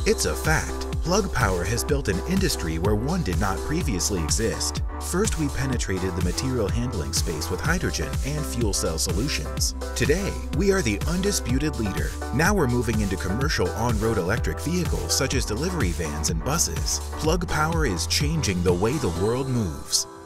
It's a fact. Plug Power has built an industry where one did not previously exist. First, we penetrated the material handling space with hydrogen and fuel cell solutions. Today, we are the undisputed leader. Now we're moving into commercial on-road electric vehicles such as delivery vans and buses. Plug Power is changing the way the world moves.